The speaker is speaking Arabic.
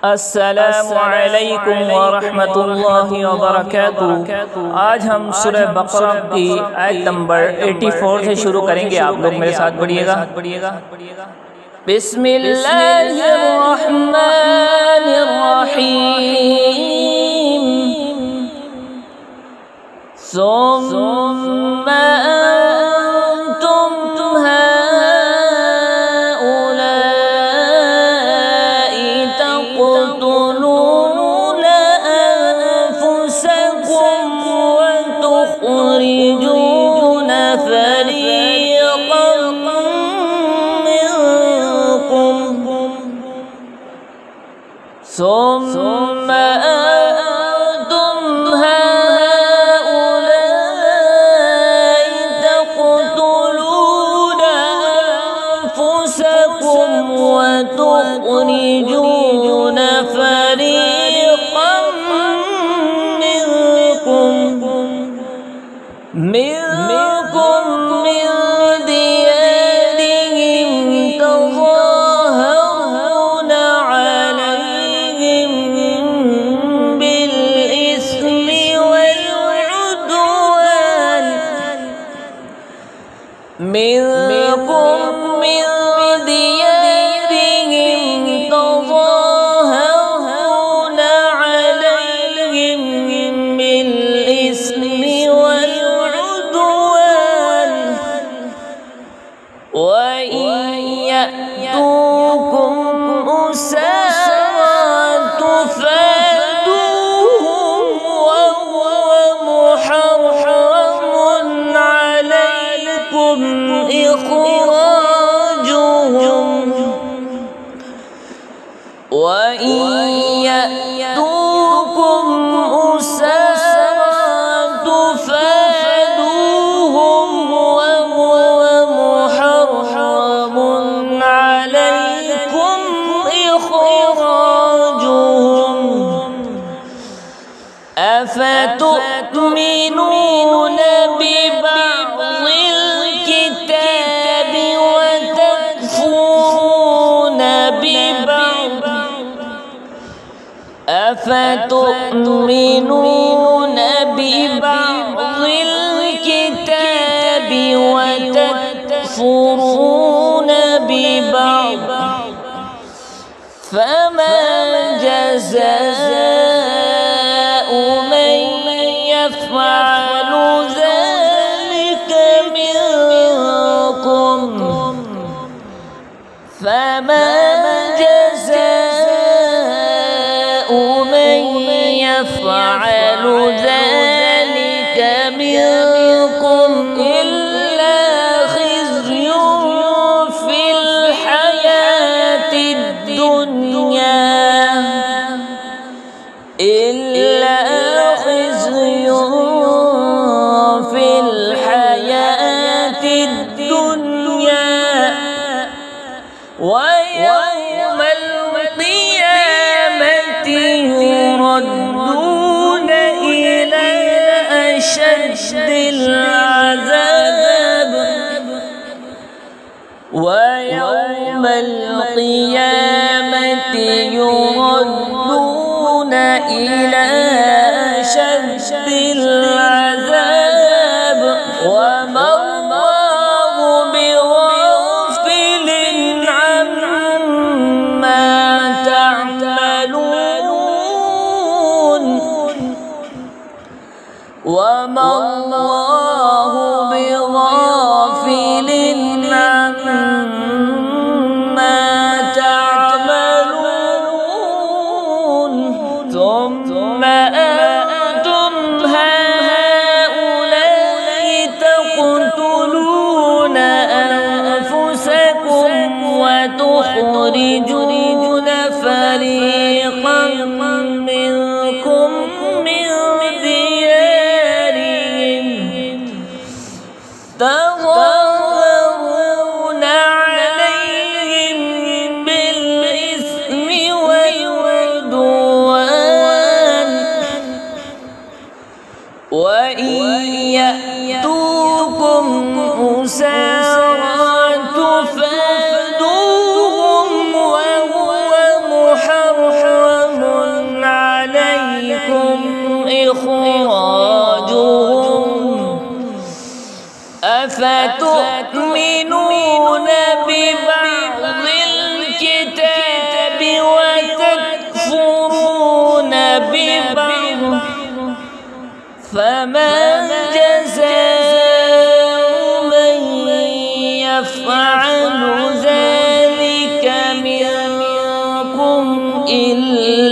अस्सलामु अलैकुम वरहमतुल्लाहि वबरकातुहू। आज हम सूरह बकरा की आयत नंबर 84 से शुरू करेंगे। आप लोग मेरे साथ पढ़िएगा। बिस्मिल्लाहिर्रहमानिर्रहीम। सुम्मा ثم أنتم هؤلاء تقتلون أنفسكم وتخرجون فريقا منكم من ديارهم تظاهرون عليهم بالإثم والعدوان وإن يأتوكم أسارى تفادوهم وهو محرم عليكم إخراجهم أفتؤمنون ببعض الكتاب وتكفرون ببعض أفتؤمنون ببعض الكتاب وتكفرون ببعض فما جزاء من يفعل ذلك منكم إلا خزي في الحياة الدنيا ويوم القيامة يردون إلى أشد العذاب ويوم القيامة يردون إلى أشد العذاب وما الله بغافل عما تعملون وما الله بغافل عما تعملون ثم أنتم هؤلاء تقتلون أنفسكم وتخرجون فريقا منكم من ديارهم تظاهرون عليهم بالإثم والعدوان وإن يأتوكم أسارى تفادوهم وهو محرم فما جزاء من يفعل ذلك منكم إلا